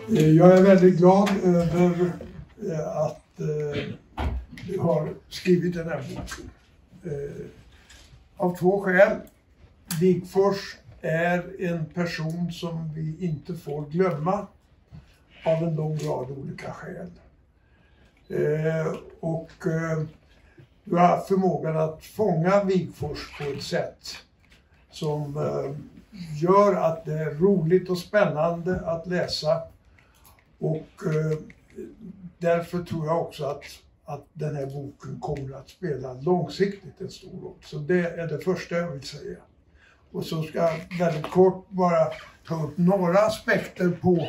Jag är väldigt glad över att vi har skrivit den här boken. Av två skäl. Wigforss är en person som vi inte får glömma av en lång rad olika skäl. Du har haft förmågan att fånga Wigforss på ett sätt som gör att det är roligt och spännande att läsa. Och därför tror jag också att den här boken kommer att spela långsiktigt en stor roll. Så det är det första jag vill säga. Och så ska jag väldigt kort bara ta upp några aspekter på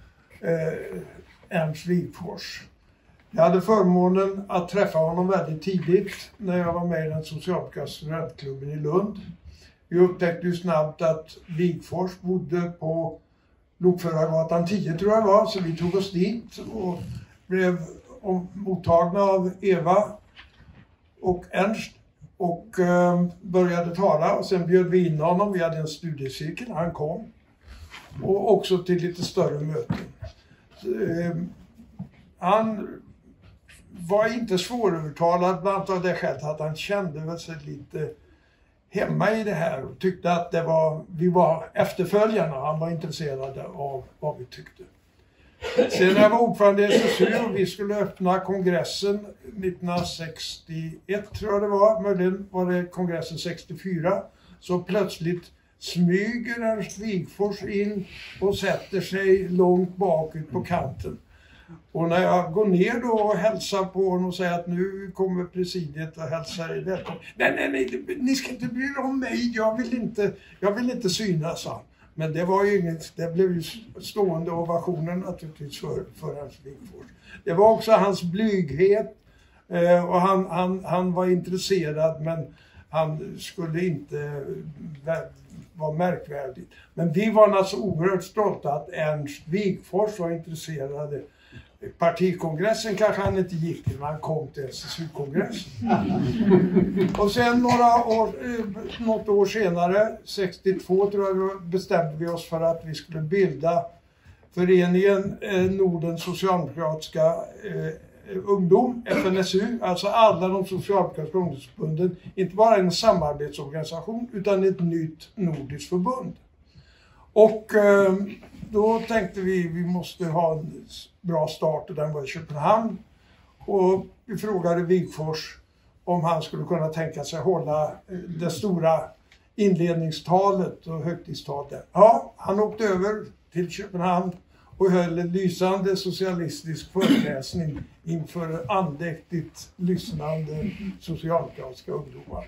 Ernst Wigforss. Jag hade förmånen att träffa honom väldigt tidigt när jag var med i den socialdemokratiska studentklubben i Lund. Vi upptäckte ju snabbt att Wigforss bodde på Lokförargatan 10 tror jag det var, så vi tog oss dit och blev mottagna av Eva och Ernst och började tala, och sen bjöd vi in honom. Vi hade en studiecirkel, han kom, och också till lite större möten. Han var inte svårövertalad, bland annat av det skälet att han kände väl sig lite hemma i det här och tyckte att vi var efterföljarna. Han var intresserad av vad vi tyckte. Sen när jag var ordförande i SSU och vi skulle öppna kongressen 1961 tror jag det var, möjligen var det kongressen 64, så plötsligt smyger Ernst Wigforss in och sätter sig långt bak ut på kanten. Och när jag går ner då och hälsar på honom och säger att nu kommer presidiet och hälsar er välkommen. Nej, ni ska inte bry er om mig, jag vill inte synas, sa han. Men det var ju inget, det blev ju stående ovationer naturligtvis för Ernst Wigforss. Det var också hans blyghet och han var intresserad, men han skulle inte vara märkvärdig. Men vi var alltså oerhört stolta att Ernst Wigforss var intresserad. Partikongressen kanske han inte gick till, men han kom till SSU-kongressen. Och sen något år senare, 62 tror jag, bestämde vi oss för att vi skulle bilda föreningen Nordens socialdemokratiska ungdom, FNSU, alltså alla de socialdemokratiska ungdomsförbunden, inte bara en samarbetsorganisation utan ett nytt nordiskt förbund. Och då tänkte vi måste ha en bra start, och den var i Köpenhamn. Och vi frågade Wigforss om han skulle kunna tänka sig hålla det stora inledningstalet och högtidstalet. Ja, han åkte över till Köpenhamn och höll en lysande socialistisk föreläsning inför andäktigt lyssnande socialdemokratiska ungdomar.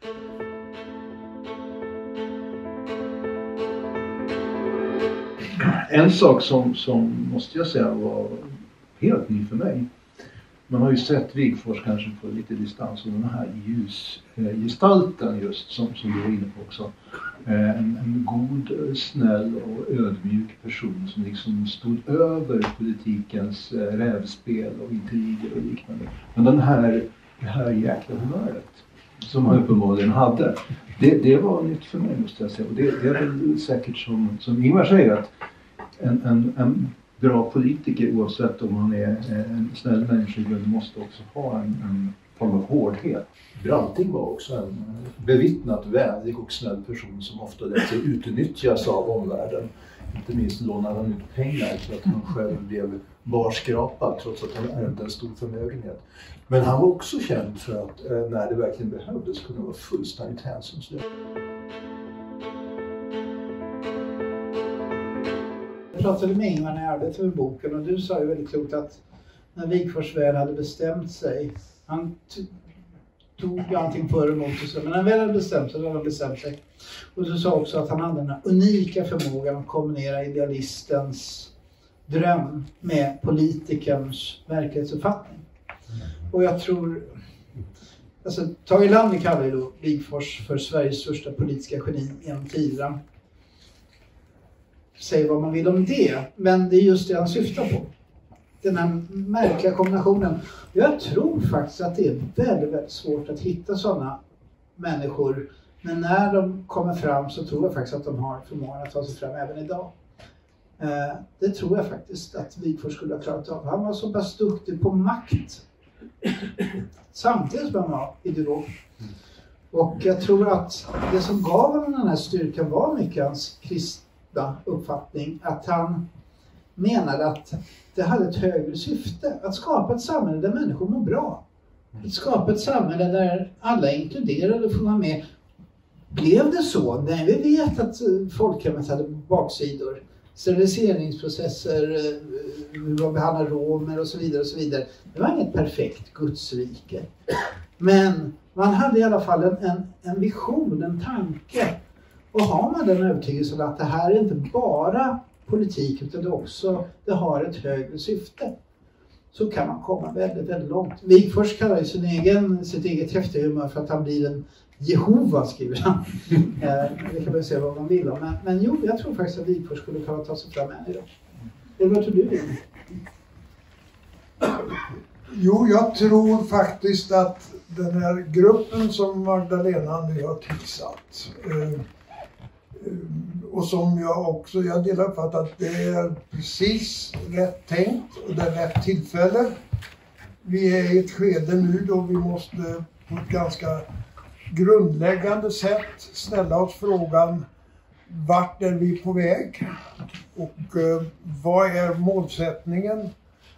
En sak som måste jag säga var helt ny för mig. Man har ju sett Wigforss kanske på lite distans, och den här ljusgestalten just som du var inne på också. En god, snäll och ödmjuk person som liksom stod över politikens rävspel och intriger och liknande. Men det här jäkla humöret som han uppenbarligen hade, det var nytt för mig, måste jag säga. Och det är väl säkert som Ingvar säger, att en bra politiker, oavsett om han är en snäll människa, måste också ha en form av hårdhet. Branting var också en bevittnat vänlig och snäll person som ofta lät sig utnyttjas av omvärlden. Inte minst lånade han ut pengar för att han själv blev barskrapad trots att han ärvde en stor förmögenhet. Men han var också känd för att när det verkligen behövdes kunde vara fullständigt hänsynslös. Jag pratade med Ingvar när jag arbetade med boken, och du sa ju väldigt klokt att när Wigforss väl hade bestämt sig, han tog ju allting för emot och så, men när han väl hade bestämt sig, så hade han bestämt sig. Och du sa också att han hade den unika förmågan att kombinera idealistens dröm med politikerns verklighetsuppfattning. Och jag tror, alltså Tage Erlander kallar ju då Wigforss för Sveriges största politiska geni genom tiderna. Säg vad man vill om det, men det är just det han syftar på. Den här märkliga kombinationen. Jag tror faktiskt att det är väldigt, väldigt svårt att hitta sådana människor. Men när de kommer fram så tror jag faktiskt att de har förmågan att ta sig fram även idag. Det tror jag faktiskt att Wigforss skulle ha klarat av. Han var så pass duktig på makt. Samtidigt som han var ideolog. Och jag tror att det som gav honom den här styrkan var mycket hans kristna uppfattning. Att han menade att det hade ett högre syfte. Att skapa ett samhälle där människor mår bra. Att skapa ett samhälle där alla är inkluderade och får vara med. Blev det så? Nej, vi vet att folkhemmet hade baksidor. Steriliseringsprocesser, hur man behandlar romer och så vidare och så vidare. Det var inget perfekt gudsrike. Men man hade i alla fall en vision, en tanke. Och har man den övertygelsen att det här är inte bara politik utan det har ett högre syfte. Så kan man komma väldigt, väldigt långt. Wigforss kallar ju sitt eget häftiga humör för att han blir en Jehova, skriver han. Det kan man säga vad man vill om. Men jo, jag tror faktiskt att Wigforss skulle kunna ta sig fram än idag. Eller vad tror du? Jo, jag tror faktiskt att den här gruppen som Magdalena nu har tillsatt och som jag delar uppfattat att det är precis rätt tänkt och det är rätt tillfälle. Vi är i ett skede nu då vi måste på ett ganska grundläggande sätt ställa oss frågan: vart är vi på väg? Och vad är målsättningen?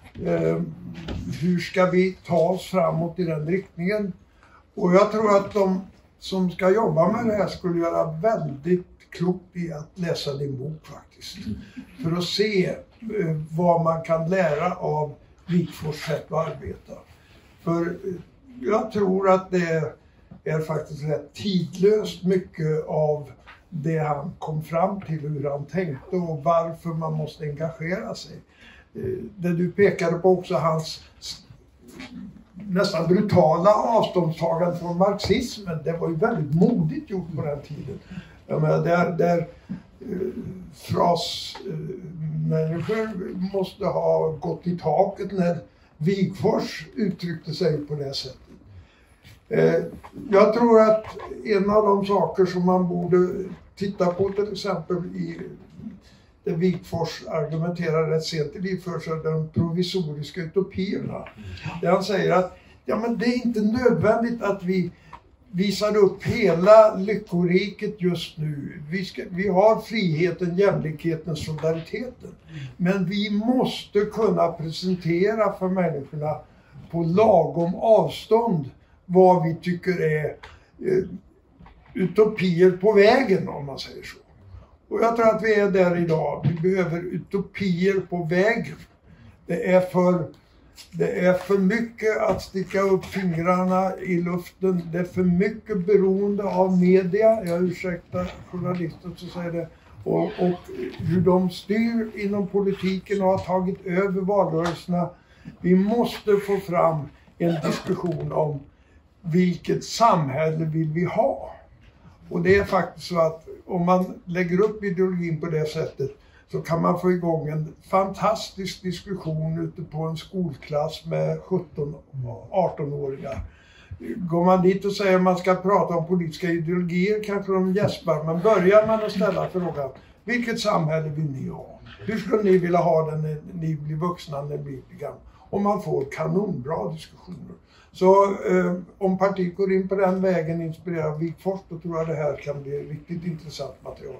Hur ska vi ta oss framåt i den riktningen? Och jag tror att de som ska jobba med det här skulle göra väldigt klokt i att läsa din bok faktiskt. För att se vad man kan lära av Wigforss sätt att arbeta. För jag tror att det är faktiskt rätt tidlöst mycket av det han kom fram till, hur han tänkte och varför man måste engagera sig. Det du pekade på också, hans nästan brutala avståndstagande från marxismen, det var ju väldigt modigt gjort på den tiden. Jag menar, där frasmänniskor måste ha gått i taket när Wigforss uttryckte sig på det sättet. Jag tror att en av de saker som man borde titta på till exempel i det Wigforss argumenterar rätt sent i livet för sig, de provisoriska utopierna. Där han säger att men det är inte nödvändigt att vi visar upp hela lyckoriket just nu. Vi har friheten, jämlikheten, solidariteten. Men vi måste kunna presentera för människorna på lagom avstånd vad vi tycker är utopier på vägen, om man säger så. Och jag tror att vi är där idag. Vi behöver utopier på vägen. Det är för mycket att sticka upp fingrarna i luften. Det är för mycket beroende av media. Jag ursäktar journalister som säger det. Och hur de styr inom politiken och har tagit över valrörelserna. Vi måste få fram en diskussion om vilket samhälle vill vi ha. Och det är faktiskt så att om man lägger upp ideologin på det sättet så kan man få igång en fantastisk diskussion ute på en skolklass med 17-18-åringar. Går man dit och säger att man ska prata om politiska ideologier kanske de gäspar, men börjar man att ställa frågan: vilket samhälle vill ni ha? Hur skulle ni vilja ha det när ni blir vuxna, när ni blir gamla? Och man får kanonbra diskussioner. Så om partiet går in på den vägen, inspirerar Wigforss, då tror jag det här kan bli riktigt intressant material.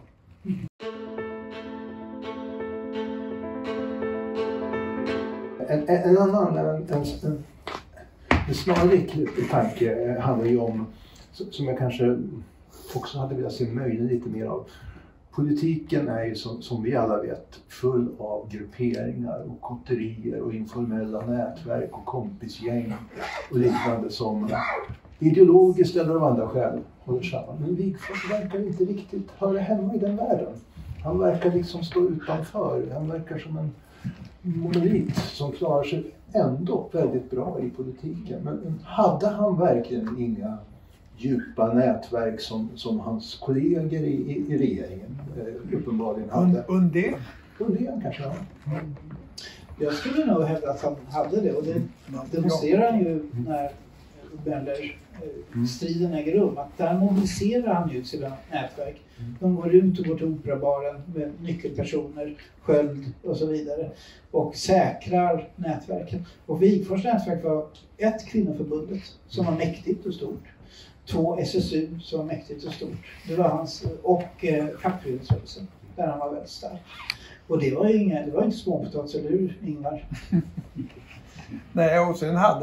En annan snarlik tanke handlar ju om, som jag kanske också hade velat se möjligen lite mer av. Politiken är ju som vi alla vet full av grupperingar och kotterier och informella nätverk och kompisgäng och liknande som ideologiskt eller av andra skäl håller samman. Men Wigforss verkar inte riktigt höra hemma i den världen. Han verkar liksom stå utanför. Han verkar som en monolit som klarar sig ändå väldigt bra i politiken. Men hade han verkligen inga djupa nätverk som hans kollegor i regeringen uppenbarligen hade? Undén kanske, ja. Jag skulle nog hävda att han hade det, och det demonstrerar han ju när Möller-striden äger rum. Att där mobiliserar han ut sina nätverk. De går ut och går till operabaren med nyckelpersoner, sköld och så vidare. Och säkrar nätverken. Och Wigforss nätverk var 1 kvinnoförbundet som var mäktigt och stort. 2 SSU som var mäktigt och stort. Det var hans, och fackföreningsrörelsen där han var väldigt stark. Och det var inte småpotatis, eller hur, Ingvar? Nej, och sen hade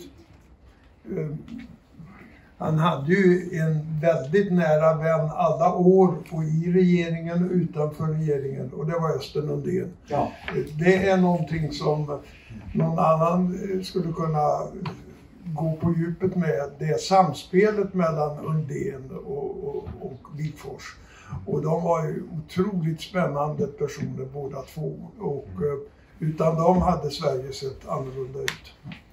han ju en väldigt nära vän alla år, och i regeringen och utanför regeringen, och det var Östen Undén. Ja. Det är någonting som någon annan skulle kunna gå på djupet med, det samspelet mellan Undén och Wigforss. Och de var ju otroligt spännande personer båda två, och utan dem hade Sverige sett annorlunda ut.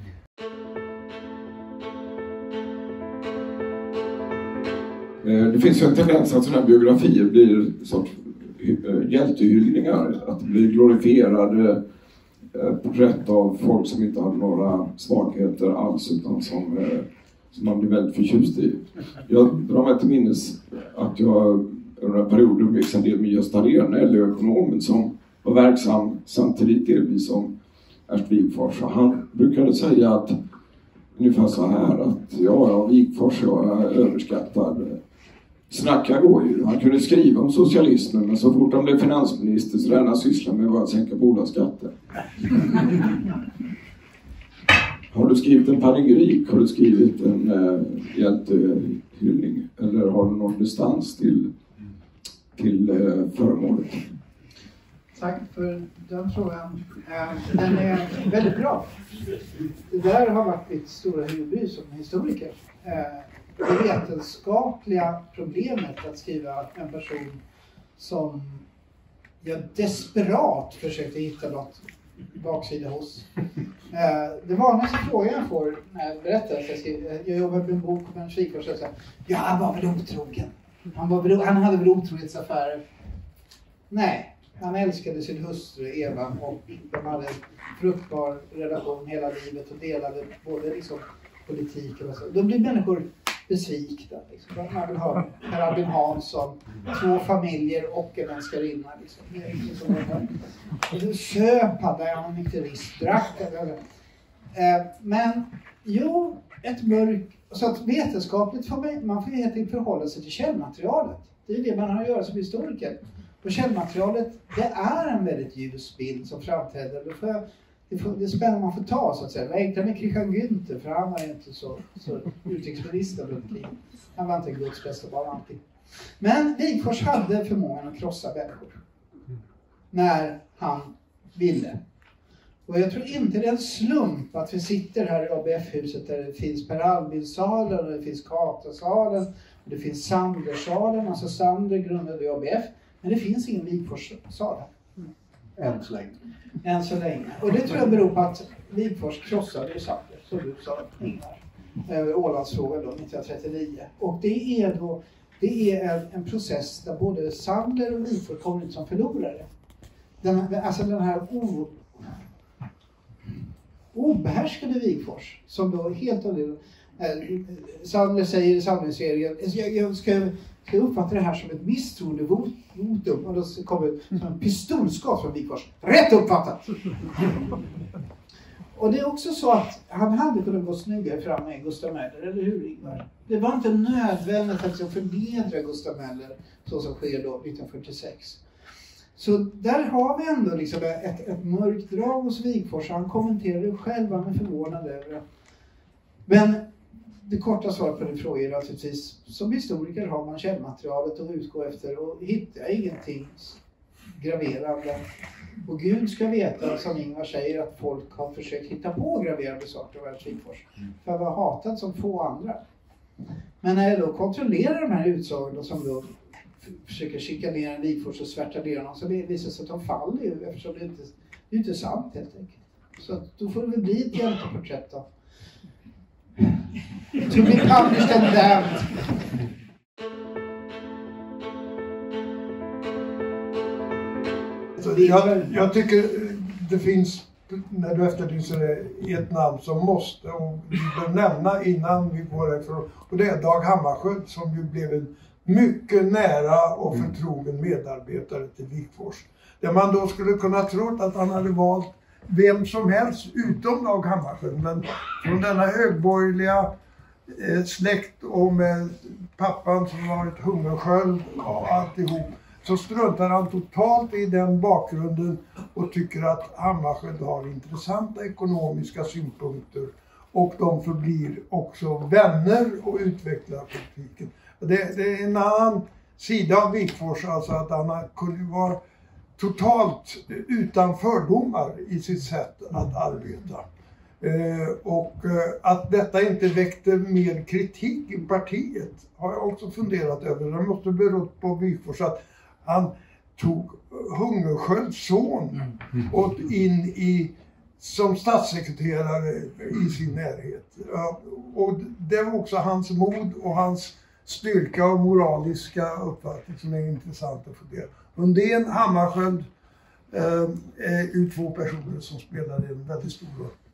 Det finns ju en tendens att sådana här biografier blir sorts hjältehyllningar, att det blir glorifierade porträtt av folk som inte hade några svagheter alls, utan som man blir väldigt förtjust i. Jag drar mig till minnes att jag under en period umgicks en del med Gösta Rehn, LO-ekonomen, som var verksam samtidigt delvis som Ernst Wigforss. Han brukade säga att ungefär så här att Wigforss är överskattad. Snacka går ju. Han kunde skriva om socialismen, men så fort han blev finansminister så den han sysslar med var att sänka bolagsskatter. Har du skrivit en panegyrik? Har du skrivit en hjältehyllning? Eller har du någon distans till föremålet? Tack för den frågan. Den är väldigt bra. Det där har varit mitt stora huvudbry som historiker. Det vetenskapliga problemet att skriva en person som jag desperat försökte hitta något baksida hos. Det vanligaste frågan jag får när jag berättar att jag jobbar med en bok om en Wigforss och säger ja, han var väl otrogen. Han hade väl otrohetsaffärer. Nej, han älskade sin hustru Eva och de hade en fruktbar relation hela livet och delade både liksom politik och så. Då blir människor besvikna. Liksom. Man vill ha Per Albin Hansson, 2 familjer och en älskarinna. Liksom. Och söp hade han nykterist, drack. Men jo, ett mörk. Så att vetenskapligt man får helt enkelt förhålla sig till källmaterialet. Det är det man har att göra som historiker. Och källmaterialet, det är en väldigt ljus bild som framträder. Det är spännande man får ta, så att säga. Det var enklare med Christian Günther, för han var ju inte så utrikesminister runt livet. Han var inte Guds bästa barn alltid. Men Wigforss hade förmågan att krossa människor. När han ville. Och jag tror inte det är en slump att vi sitter här i ABF-huset där det finns Per Albin-salen och det finns Katasalen och det finns Sandersalen. Alltså Sander grundade ABF. Men det finns ingen Wigforss-sal här. Än så länge. Än så länge. Och det tror jag beror på att Wigforss krossade Sander, som du sa, Ingvar. Ålandsfrågan då, 1939. Och det är en process där både Sander och Wigforss kommer ut som förlorare. Den här obehärskade Wigforss, som då helt Sander säger i samlingsserien, jag ska uppfatta det här som ett misstroendevotum, och då kommer som en pistolskott från Wigforss. Rätt uppfattat! Och det är också så att han hade kunnat gå snyggare fram med Gustav Möller, eller hur, Ingvar? Det var inte nödvändigt att förnedra Gustav Möller så som sker då 1946. Så där har vi ändå liksom ett mörkt drag hos Wigforss. Han kommenterar det själv, han är förvånad över det. Men det korta svaret på den frågan är naturligtvis, som historiker har man källmaterialet att utgå efter, och hittar ingenting graverande. Och Gud ska veta, som Ingvar säger, att folk har försökt hitta på graverande saker av Wigforss. För att vara hatad som få andra. Men när jag då kontrollerar de här utsagorna som då försöker chikanera en Wigforss och svärta ner honom, så visar det sig att de faller ju, eftersom det är inte sant helt enkelt. Så då får det väl bli ett hjälteporträtt då. To be published and damned. Jag tycker det finns när du efterlyser ett namn som måste och vi bör nämna innan vi går ifrån. Och det är Dag Hammarskjöld som ju blev en mycket nära och förtrogen medarbetare till Wigforss. Där man då skulle kunna tro att han hade valt vem som helst utom Dag Hammarskjöld. Men från denna högborgerliga släkt och med pappan som varit hungersköld och alltihop, så struntar han totalt i den bakgrunden och tycker att Hammarskjöld har intressanta ekonomiska synpunkter och de förblir också vänner och utvecklar politiken. Det är en annan sida av Wigforss, alltså att han kunde vara totalt utan fördomar i sitt sätt att arbeta. Och att detta inte väckte mer kritik i partiet har jag också funderat över. Det måste bero på Wigforss att han tog Hungerskölds son och in som statssekreterare i sin närhet. Och det var också hans mod och hans styrka och moraliska uppfattning som är intressant att fundera. Undén, Hammarskjöld är ju två personer som spelade en väldigt stor roll.